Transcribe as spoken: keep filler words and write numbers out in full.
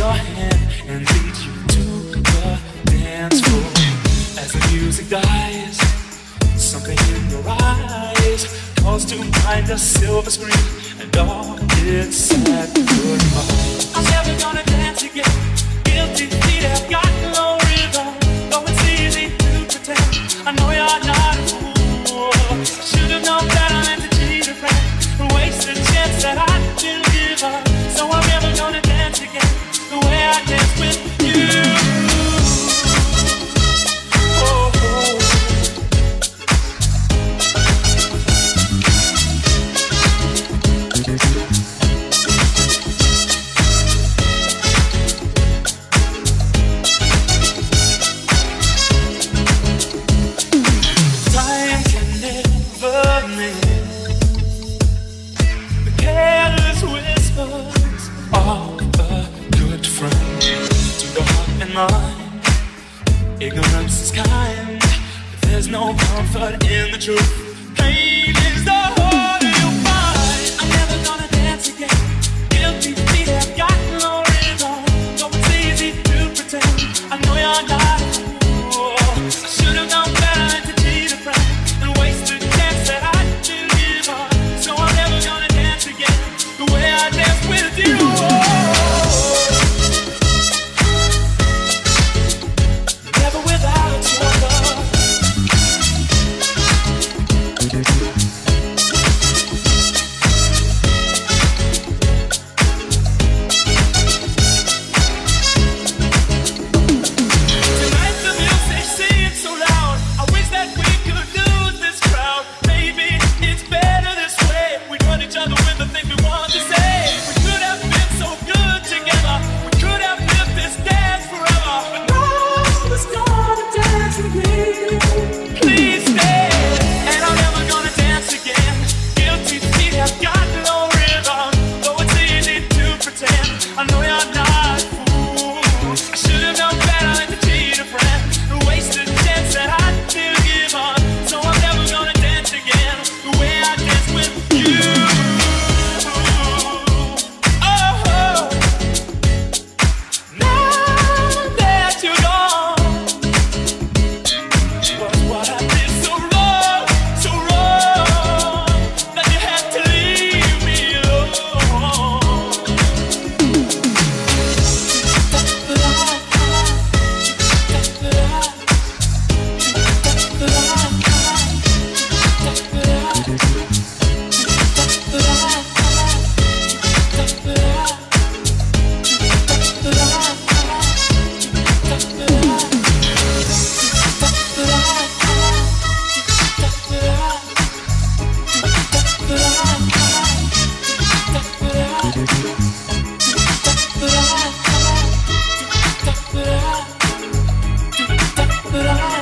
your hand and lead you to the dance floor. As the music dies, something in your eyes calls to mind a silver screen and all its sad goodbye. I'm never gonna dance again. Guilty feet have got no rhythm. Though it's easy to pretend, I know you're not a fool. I should've known better than to cheat a friend and waste a chance that I didn't give up. So I'm never gonna dance again the way I danced with you. Ignorance is kind, but there's no comfort in the truth. Pain is the harder you find. I'm never gonna dance again. Guilty feet have got no rhythm. Though it's easy to pretend, I know you're not a fool. I should've known better than to cheat a friend and waste the chance that I didn't give up. So I'm never gonna dance again the way I danced with you. But I